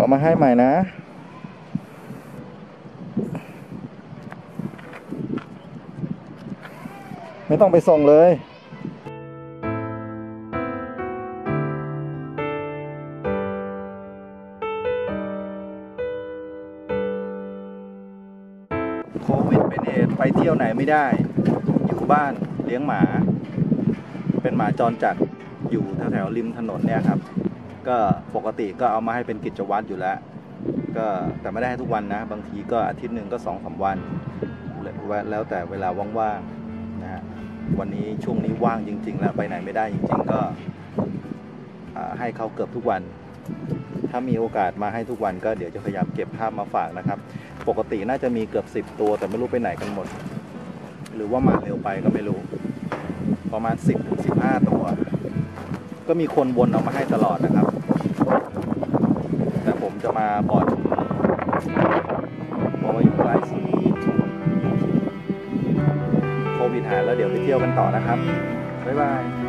เอามาให้ใหม่นะไม่ต้องไปส่งเลยโควิดเป็นเหตุไปเที่ยวไหนไม่ได้อยู่บ้านเลี้ยงหมาเป็นหมาจรจัดอยู่แถวๆริมถนนเนี่ยครับก็ปกติก็เอามาให้เป็นกิจวัตรอยู่แล้วก็แต่ไม่ได้ให้ทุกวันนะบางทีก็อาทิตย์หนึ่งก็2-3 วันแล้วแต่เวลาว่างๆนะฮะวันนี้ช่วงนี้ว่างจริงๆแล้วไปไหนไม่ได้จริงๆก็ให้เขาเกือบทุกวันถ้ามีโอกาสมาให้ทุกวันก็เดี๋ยวจะพยายามเก็บภาพมาฝากนะครับปกติน่าจะมีเกือบ10 ตัวแต่ไม่รู้ไปไหนกันหมดหรือว่ามาเร็วไปก็ไม่รู้ประมาณ10-15 ตัวก็มีคนวนเอามาให้ตลอดนะครับแต่ผมจะมาบ่อยเพราะว่าอยู่ใกล้สุดโควิดหายแล้วเดี๋ยวไปเที่ยวกันต่อนะครับบ๊ายบาย